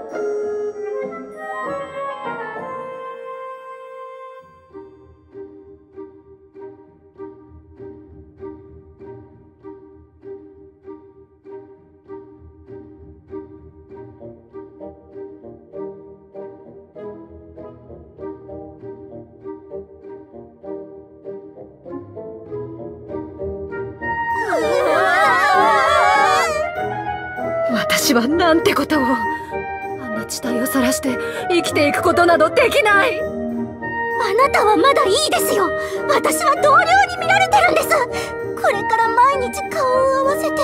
私はなんてことを。あんな地帯を晒して生きていくことなどできない。 あなたはまだいいですよ。私は同僚に見られてるんです。これから毎日顔を合わせて。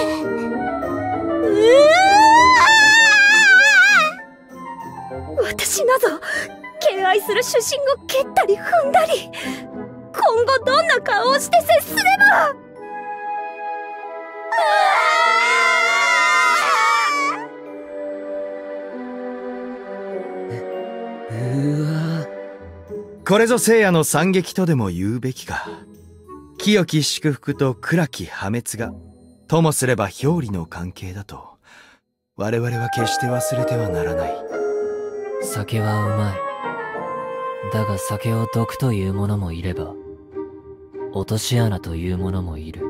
私なぞ敬愛する主人を蹴ったり踏んだり、今後どんな顔をして接すれば。 これぞ聖夜の惨劇とでも言うべきか。清き祝福と暗き破滅がともすれば表裏の関係だと我々は決して忘れてはならない。 酒はうまい。だが酒を毒という者もいれば落とし穴という者もいる。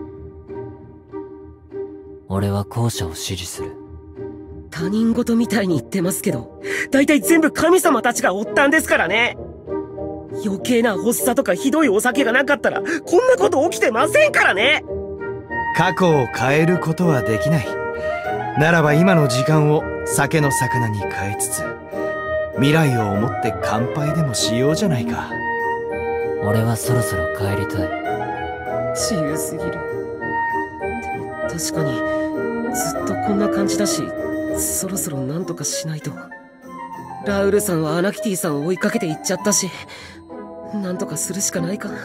俺は後者を支持する。 他人事みたいに言ってますけど、大体全部神様たちが負ったんですからね。余計な発作とかひどいお酒がなかったらこんなこと起きてませんからね。 過去を変えることはできない。ならば今の時間を酒の魚に変えつつ未来を思って乾杯でもしようじゃないか。 俺はそろそろ帰りたい。 自由すぎる。でも確かにずっとこんな感じだし、そろそろ何とかしないと。ラウールさんはアナキティさんを追いかけて行っちゃったし、何とかするしかないか。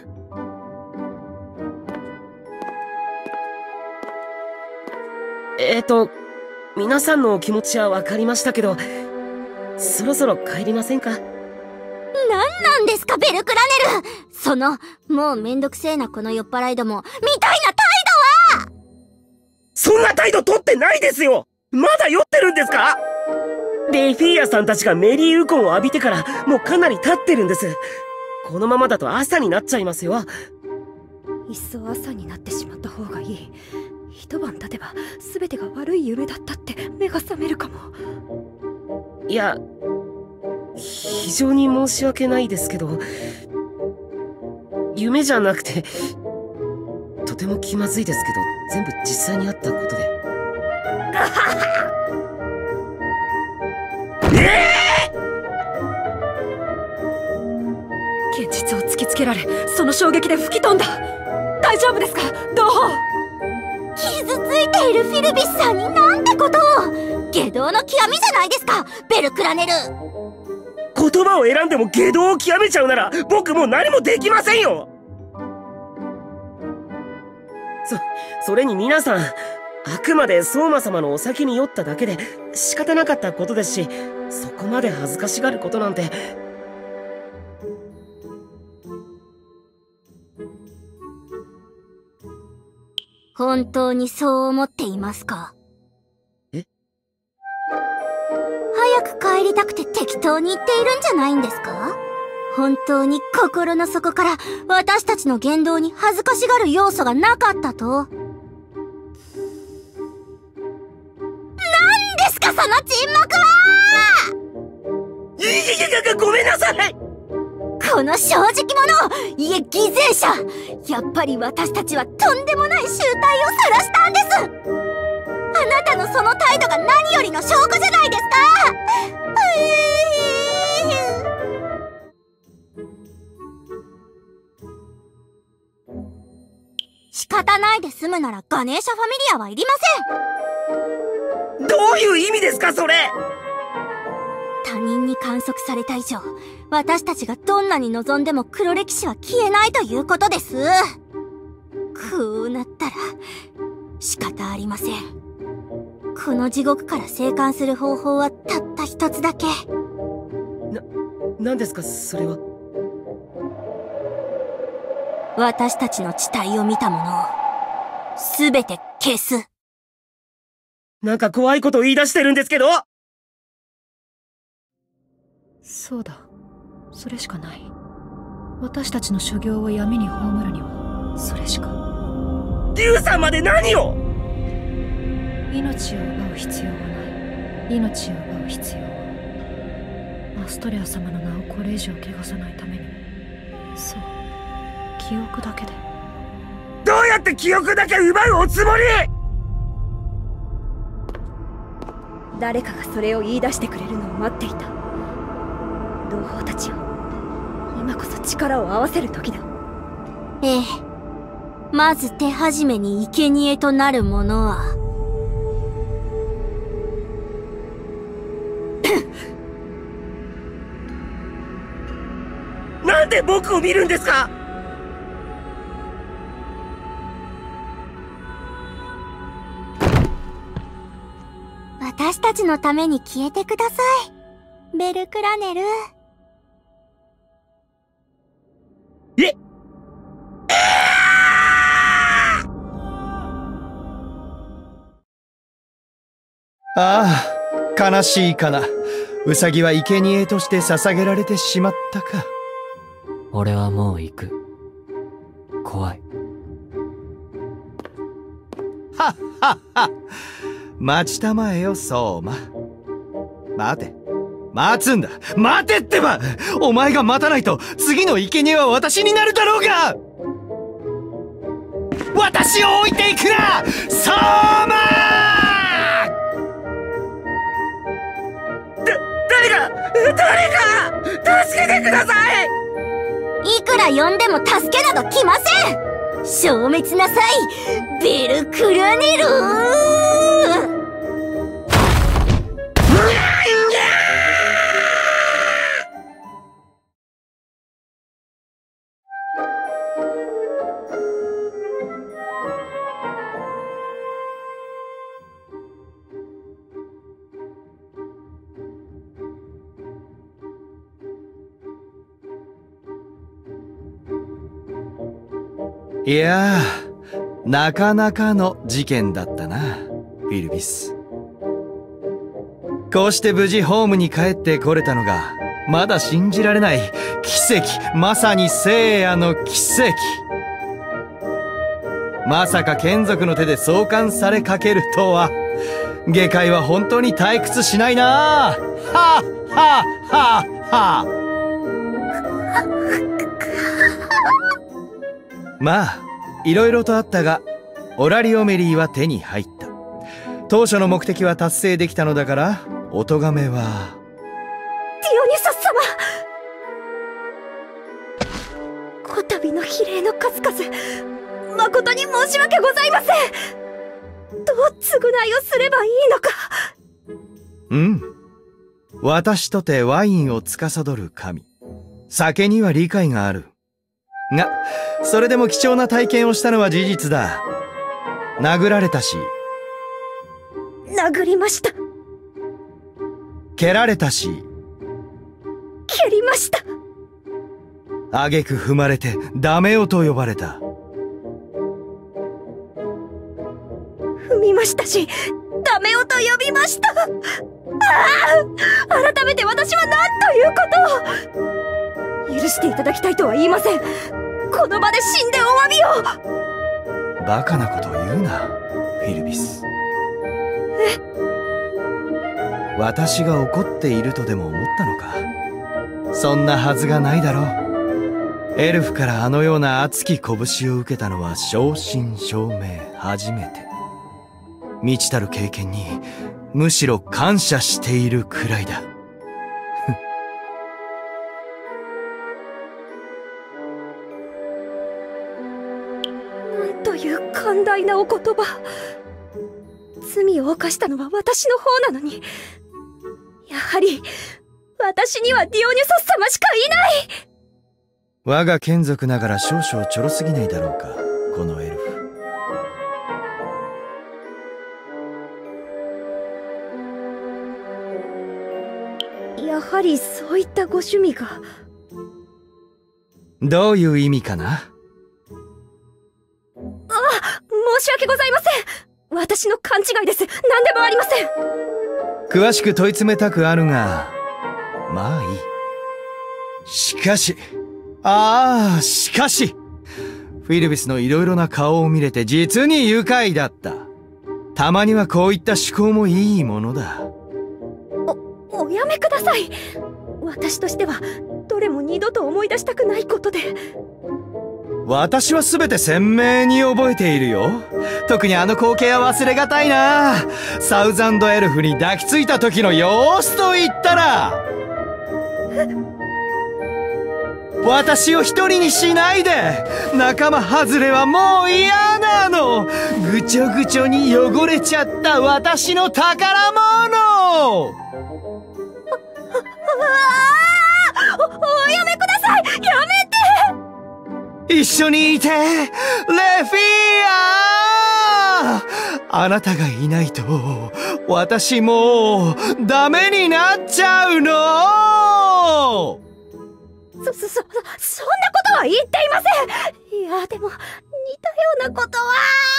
皆さんのお気持ちは分かりましたけど、そろそろ帰りませんか？ 何なんですか、ベルクラネル。その、もうめんどくせえなこの酔っ払いども、みたいな態度は！ そんな態度取ってないですよ！まだ酔ってるんですか？レフィーヤさんたちがメリーウコンを浴びてからもうかなり経ってるんです。このままだと朝になっちゃいますよ。 いっそ朝になってしまった方がいい。一晩経てば全てが悪い夢だったって目が覚めるかも。 いや、非常に申し訳ないですけど、夢じゃなくてとても気まずいですけど、全部実際にあったことで。 現実を突きつけられ、その衝撃で吹き飛んだ。大丈夫ですか、同胞。 傷ついているフィルビスさんになんてことを。下道の極みじゃないですか、ベルクラネル。 言葉を選んでも下道を極めちゃうなら僕もう何もできませんよ。それに皆さん、あくまで相馬様のお酒に酔っただけで仕方なかったことですし、そこまで恥ずかしがることなんて。 本当にそう思っていますか？ え？ 早く帰りたくて適当に言っているんじゃないんですか？本当に心の底から私たちの言動に恥ずかしがる要素がなかったと？何ですかその沈黙は！ いや、ごめんなさい。 この正直者、いえ偽善者。やっぱり私たちはとんでもない集体を晒したんです。あなたのその態度が何よりの証拠じゃないですか。仕方ないで済むならガネーシャファミリアはいりません。 どういう意味ですかそれ。 他人に観測された以上、私たちがどんなに望んでも黒歴史は消えないということです。こうなったら仕方ありません。この地獄から生還する方法はたった一つだけ。 何ですかそれは。 私たちの地帯を見たものを全て消す。 なんか怖いこと言い出してるんですけど。 そうだ、それしかない。私たちの所業を闇に葬るにはそれしか。 竜さんまで何を。 命を奪う必要はない。命を奪う必要はアストレア様の名をこれ以上汚さないためにも。そう、記憶だけで。 どうやって記憶だけ奪うおつもり。 誰かがそれを言い出してくれるのを待っていた。同胞たちよ、今こそ力を合わせる時だ。 ええ。まず手始めに生贄となるものはなんで僕を見るんですか。 私たちのために消えてください、ベルクラネル。 ああ、悲しいかな。ウサギは生贄として捧げられてしまったか。 俺はもう行く。怖い。 はっはっは。待ちたまえよ、相馬。待て。待つんだ。待てってば。お前が待たないと次の生贄は私になるだろうが。私を置いていくな、相馬。 誰か助けてください。 いくら呼んでも助けなど来ません。消滅なさい、ベルクラネル。 いやー、なかなかの事件だったな、フィルビス。こうして無事ホームに帰ってこれたのがまだ信じられない奇跡。まさに聖夜の奇跡。まさか眷属の手で送還されかけるとは。下界は本当に退屈しないな。はぁはぁはぁはぁ。まあいろいろとあったがオラリオメリーは手に入った。当初の目的は達成できたのだから、お咎めは。 ディオニュソス様、こたびの非礼の数々誠に申し訳ございません。どう償いをすればいいのか。 うん、私とてワインを司る神、酒には理解があるが、それでも貴重な体験をしたのは事実だ。殴られたし、 殴りました。 蹴られたし、 蹴りました。 挙句踏まれてダメ男と呼ばれた。 踏みましたし、ダメ男と呼びました。ああ、改めて私は何ということを。許していただきたいとは言いません。この場で死んでお詫びを。 バカなことを言うな、フィルビス。私が怒っているとでも思ったのか。そんなはずがないだろう。エルフからあのような熱き拳を受けたのは正真正銘初めて。未知たる経験にむしろ感謝しているくらいだ。 なんという寛大なお言葉。罪を犯したのは私の方なのに、やはり私にはディオニュソス様しかいない。 我が眷属ながら少々ちょろすぎないだろうか、このエルフ。 やはりそういったご趣味が。 どういう意味かな。 申し訳ございません。私の勘違いです。何でもありません。 詳しく問い詰めたくあるが、まあいい。 しかし、フィルビスのいろいろな顔を見れて実に愉快だった。たまにはこういった趣向もいいものだ。 おやめください。私としてはどれも二度と思い出したくないことで。 私は全て鮮明に覚えているよ。特にあの光景は忘れがたいな。サウザンドエルフに抱きついた時の様子と言ったら、私を一人にしないで。仲間外れはもう嫌なの。ぐちょぐちょに汚れちゃった私の宝物。 おやめください。やめて。 一緒にいて、レフィア。あなたがいないと私もうダメになっちゃうの。 そんなことは言っていません。いや、でも似たようなことは。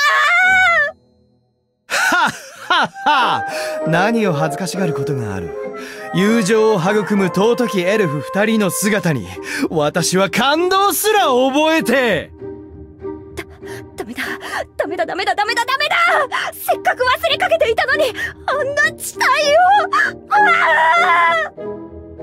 はっはっは。何を恥ずかしがることがある。友情を育む尊きエルフ二人の姿に私は感動すら覚えて。 ダメだ。せっかく忘れかけていたのに、あんな地帯を。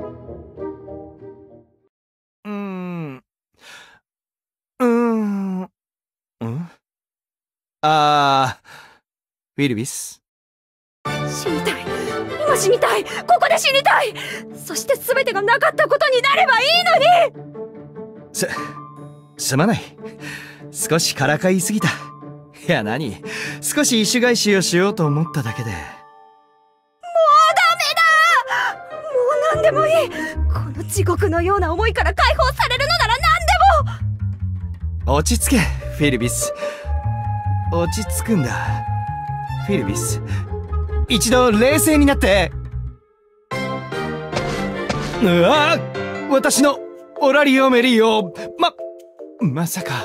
フィルビス。 死にたい。今死にたい。ここで死にたい。そして全てがなかったことになればいいのに。 すまない。少しからかいすぎた。いや何、少し意種返しをしようと思っただけで。もうダメだ。もう何でもいい。この地獄のような思いから解放されるのなら何でも。 落ち着け、フィルビス。落ち着くんだ。フィルビス、一度冷静になって。私のオラリオメリオ、まさか。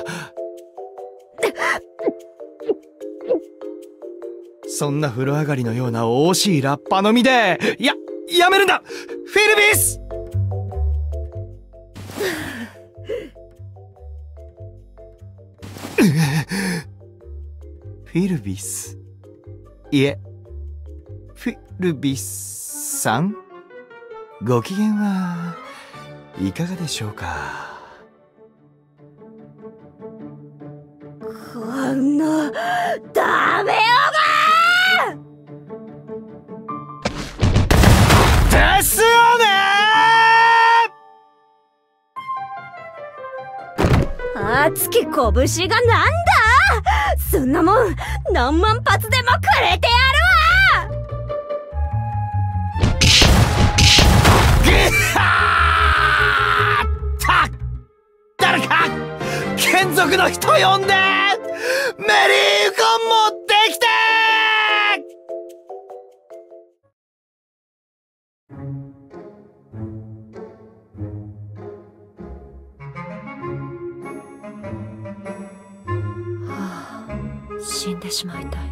そんな風呂上がりのような惜しいラッパ飲みで、やめるんだフィルビス。フィルビス、いえ、フィルビスさん、ご機嫌はいかがでしょうか。 このダメ男ですよね。 熱き拳がなんだ。そんなもん何万発でもくれてやるわ。 誰か眷属の人呼んで。メリーコン持ってきて。 死んでしまいたい。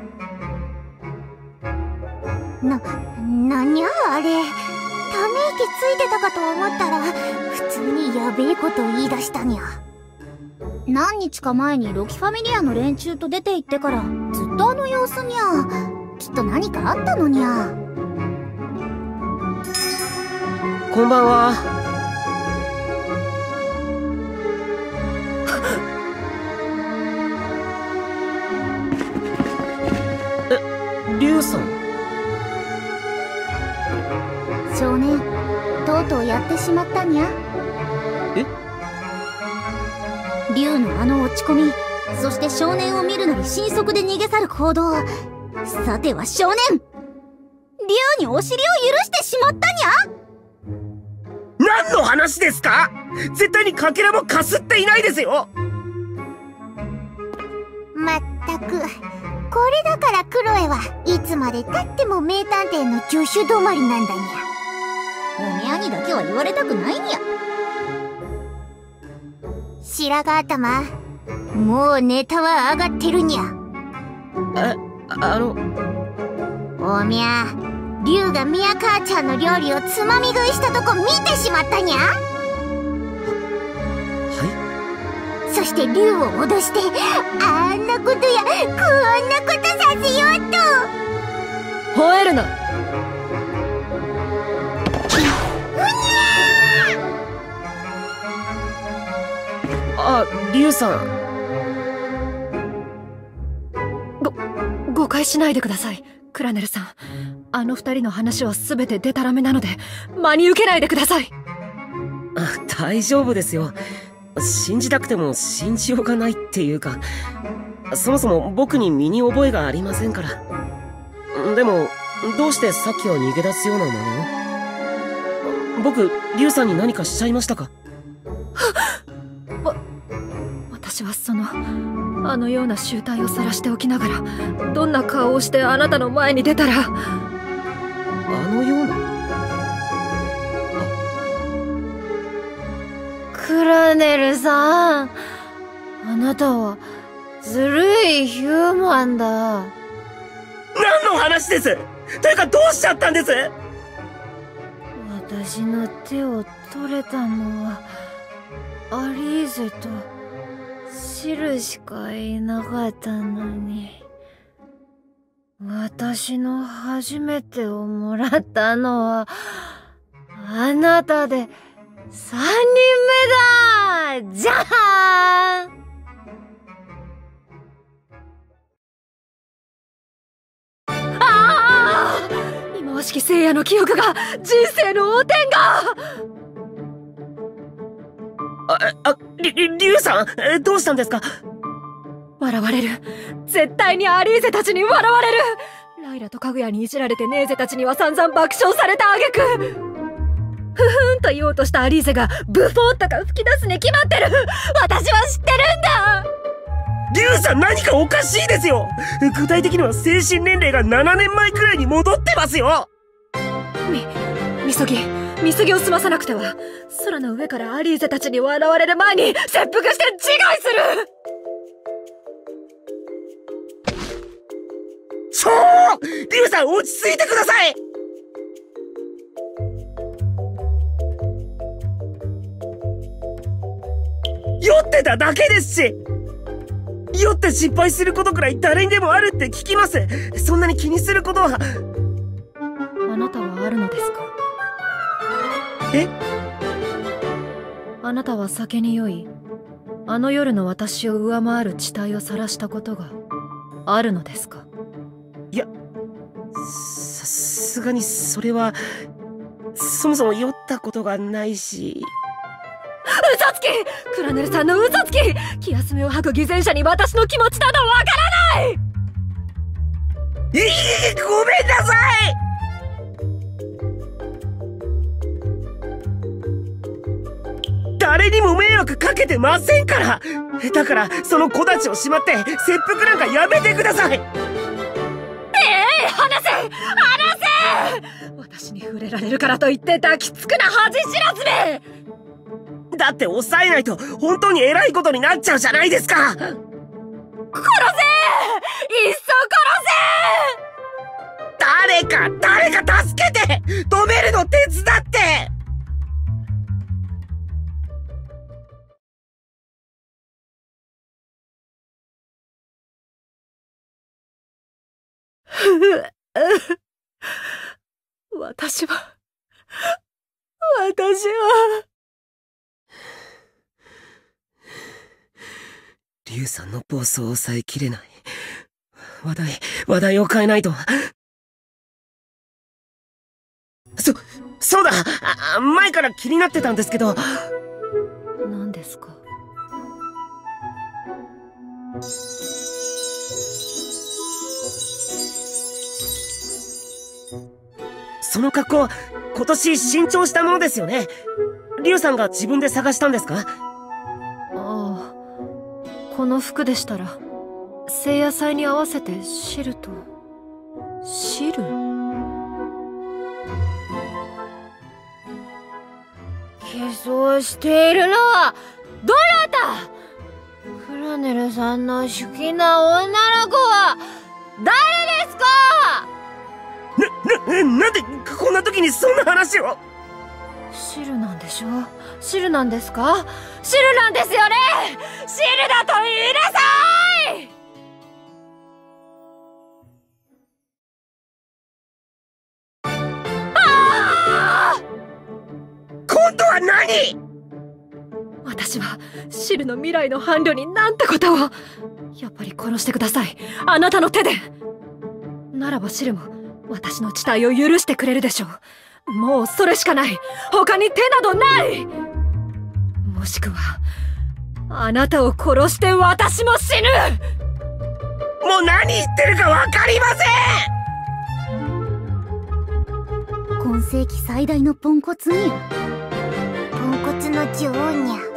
なにゃあれ。ため息ついてたかと思ったら普通にやべえこと言い出したにゃ。何日か前にロキファミリアの連中と出て行ってからずっとあの様子にゃ。きっと何かあったのにゃ。 こんばんは。リュウさん。 少年、とうとうやってしまったにゃ。 え？ 竜のあの落ち込み、そして少年を見るなり迅速で逃げ去る行動。さては少年、竜にお尻を許してしまったにゃ。 何の話ですか？絶対にかけらもかすっていないですよ。 まったく、これだからクロエはいつまでたっても名探偵の助手止まりなんだにゃ。おめあにだけは言われたくないにゃ。白髪頭、もうネタは上がってるにゃ。おみゃ、竜がミヤ母ちゃんの料理をつまみ食いしたとこ見てしまったにゃ。 そして竜を脅してあんなことやこんなことさせようと。 吠えるな。 あ、竜さん。 誤解しないでください、クラネルさん。あの二人の話は全てデタラメなので真に受けないでください。 大丈夫ですよ。信じたくても信じようがないっていうか、そもそも僕に身に覚えがありませんから。でもどうしてさっきは逃げ出すような真似を？僕、竜さんに何かしちゃいましたか？ 私はあのような醜態を晒しておきながら、どんな顔をしてあなたの前に出たら。 あのような？ クラネルさん、あなたはずるいヒューマンだ。 何の話です？というかどうしちゃったんです？ 私の手を取れたのはアリーゼとシルしかいなかったのに、私の初めてをもらったのはあなたで3人目だ。じゃーん。忌まわしき聖夜の記憶が、人生の汚点が。 竜さん、どうしたんですか？ 笑われる。絶対にアリーゼたちに笑われる。ライラとカグヤにいじられてネーゼたちには散々爆笑された挙句、ふふんと言おうとしたアリーゼがブフォーとか吹き出すに決まってる。私は知ってるんだ。 竜さん、何かおかしいですよ。具体的には精神年齢が7年前くらいに戻ってますよ。 みそぎを済まさなくては。空の上からアリーゼたちに笑われる前に切腹して自害する。 竜さん、落ち着いてください。酔ってただけですし。酔って失敗することくらい誰にでもあるって聞きます。そんなに気にすることは。 あなたはあるのですか？ え？ あなたは酒に酔い、あの夜の私を上回る地帯を晒したことがあるのですか？ いや、さすがにそれは、そもそも酔ったことがないし。 嘘つき！クラネルさんの嘘つき！気休めを吐く偽善者に私の気持ちなどわからない！ ごめんなさい！誰にも迷惑かけてませんから。だからその小太刀をしまって切腹なんかやめてください。 離せ！私に触れられるからといって抱きつくな、恥知らずめ！ だって抑えないと本当に偉いことになっちゃうじゃないですか。 殺せ！いっそ殺せ！誰か助けて！止めるの手伝って！ 私は竜さんの暴走を抑えきれない。話題を変えないと。そうだ！前から気になってたんですけど。 何ですか？ その格好、今年新調したものですよね。竜さんが自分で探したんですか？ ああ、この服でしたら聖夜祭に合わせて汁と。汁？化粧しているのはどなた？クラネルさんの好きな女の子は誰ですか？ なんでこんな時にそんな話を？ 汁なんでしょ？シルなんですか？シルなんですよね？シルだと言いなさい！ 今度は何？ 私はシルの未来の伴侶になんてことを。やっぱり殺してください、あなたの手で。ならばシルも私の地帯を許してくれるでしょう。もうそれしかない。他に手などない。もしくはあなたを殺して私も死ぬ。 もう何言ってるか分かりません。 今世紀最大のポンコツにポンコツの女王にゃ。